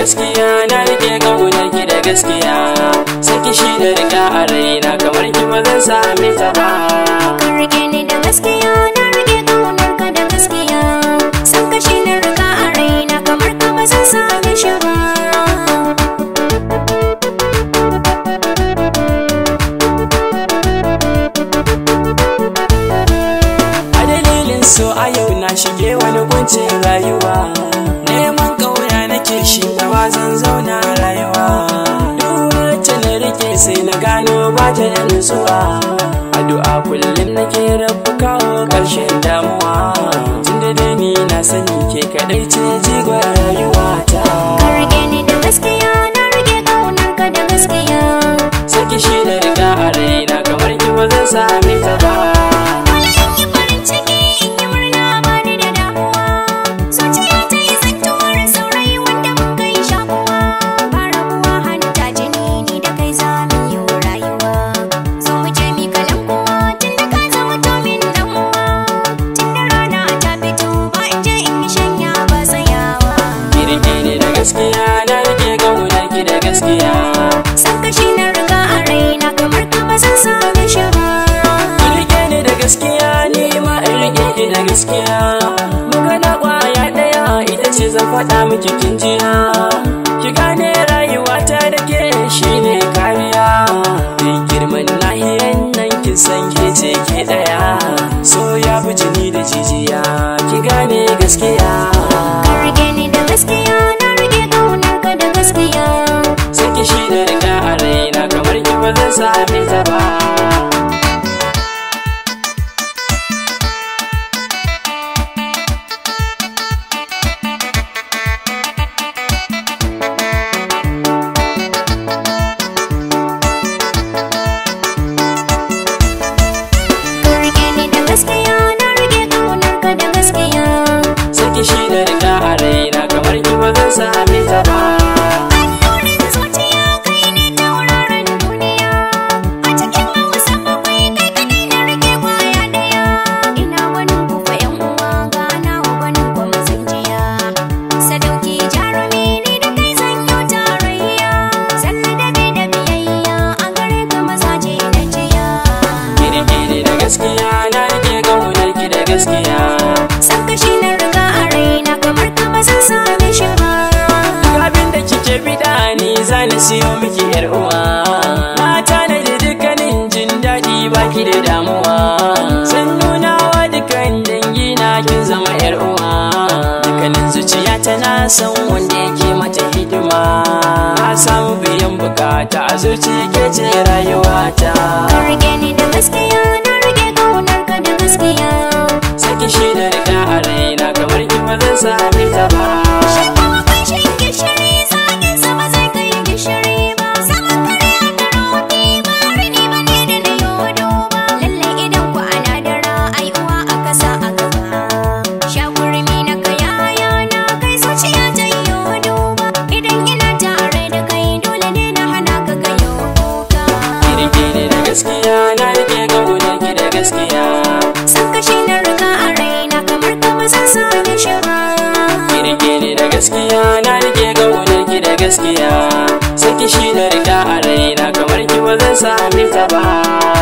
gaskiya na rike kaunar ki da gaskiya, saki shi da rika a raina kamar ki ba zan same ta ba. Ka rike ni da gaskiya, na rike kaunar ka da gaskiya, saka shi na rika a raina kamar ka ba zan same shi ba. A dalilin so a yau na shige wani kuncin rayuwa, neman ƙauna nake shi da ba zan zauna rayuwa. Duk wacce na rike sai na gano ba ta da nutsuwa, addu'a kullum nake rabu kawo ƙarshen damuwa. Tunda dai ni na sani ke kaɗai ce jigon rayuwata. Ka rike ni da gaskiya, na rike kaunar ka da gaskiya, saki shi da riga a raina kamar ki ba zan same ta ba. dole in yi farin ciki in yi murna ba ni da damuwa. Zuciya ta yi tsintuwar saurayi wanda mun kai shakuwa, ba rabuwa hanta jini ni da kai za mu yi rayuwa. Zo mu je mi kalan kuma tun da ka zama domin damuwa, tun da rana ta fito ba in je in yi shanya ba tsayawa. Ki rike ni da gaskiya, na rike ƙaunar ki da gaskiya, Saka shi na riga a raina kamar ka ba zan same shi ba. ki rike ni da gaskiya, ni ma in rike ki da gaskiya. Magana ƙwaya ɗaya ita ce zan faɗa miki kin jiya, ki gane rayuwata da ke shi ne kariya. Duk girman nahiyan nan kin san ke ce ke ɗaya, so ya fi jini da jijiya, ki gane gaskiya. Ka rike ni da gaskiya, na rike kaunar ka da gaskiya, Saki shi da rika a raina kamar ki ba zan same ta ba. ka rike ni da gaskiya, na rike kaunar ka da gaskiya. Saki shi da rika a raina kamar ki ba zan same ta ba. Annurin zuciya kai ne tauraron duniya, a cikin hausa bakwai kai kadai na rike kwaya daya. Ina gwanin ku fa yan uwa, ga nawa gwanin ku masanjiya. Sadauki jarumi ni da kai zan yi tarayya, sannan da biyayya a gare ka mazaje na jiya. Ki rike ni da gaskiya, na rike ƙaunar ki da gaskiya, Saka shi na riga a raina kamar ka ba zan same shi ba. duk abin da kike bida ni za na siyo miki yar uwa. Mata na da dukkanin jin daɗi baki da damuwa, san nunawa dukkan dangi na kin zama yar uwa. Dukkanin zuciya tana son wanda yake mata hidima, na samu biyan bukata a zuci ke ce rayuwata. Ka rike ni da gaskiya, na rike kaunar ka da gaskiya. Saki shi da rika a raina kamar ki ba zan same ta ba. Shi kuma kunshin gishiri, zagin sa ba zai kai gishiri ba. Zaman kare a da rauni, ba rini ba ne da na yodo ba. Lallai idan ku ana dara, ai uwa aka sa a gaba. Shagurmi na kayaya na kai zuciya ta yi yodo ba. Idan ina tare da kai dole ne na hana ka gayo kuka. Ki rike ni da gaskiya, na rike ƙaunar ki da gaskiya, Saka shi na riga a raina kamar ka ba zan same shi ba. ki rike ni da gaskiya, na rike ƙaunar ki da gaskiya, saki shi da rika a raina kamar ki ba zan same ta ba.